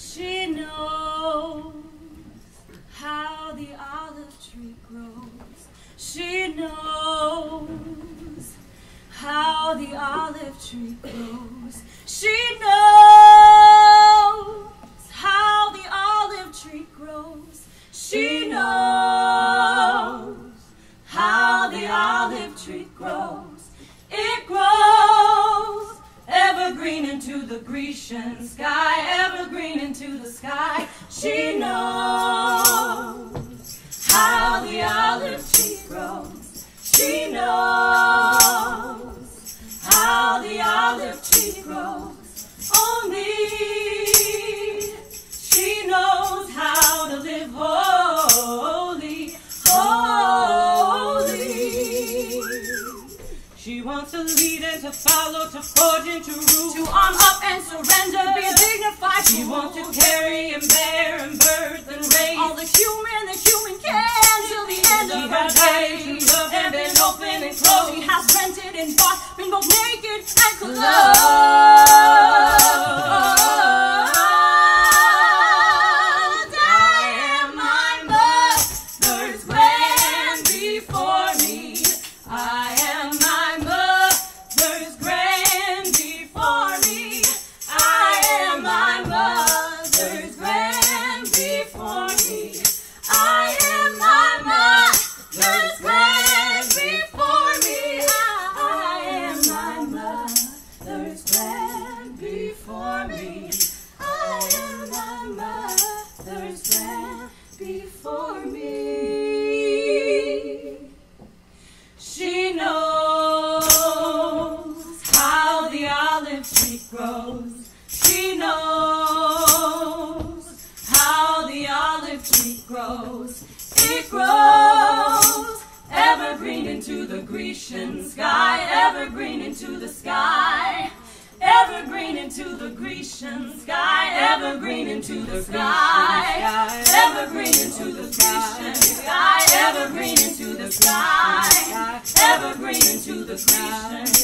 She knows how the olive tree grows. She knows how the olive tree grows. She knows how the olive tree grows. She knows how the olive tree grows. It grows evergreen into the Grecian sky, evergreen into the sky. She knows how the olive tree grows. She knows how the olive tree grows. Only she knows how to live holy, holy. She wants to lead and to follow, to forge and to rule, to arm up and surrender, to be a dignified fool. She wants to carry and bear and birth and raise all the human can till the end of her days. She has been open and closed. She has rented and bought, been both naked and clothed. It grows evergreen into the Grecian sky, evergreen into the sky, evergreen into the Grecian sky, evergreen into the sky, evergreen into the Grecian sky, evergreen into the sky, evergreen into the Grecian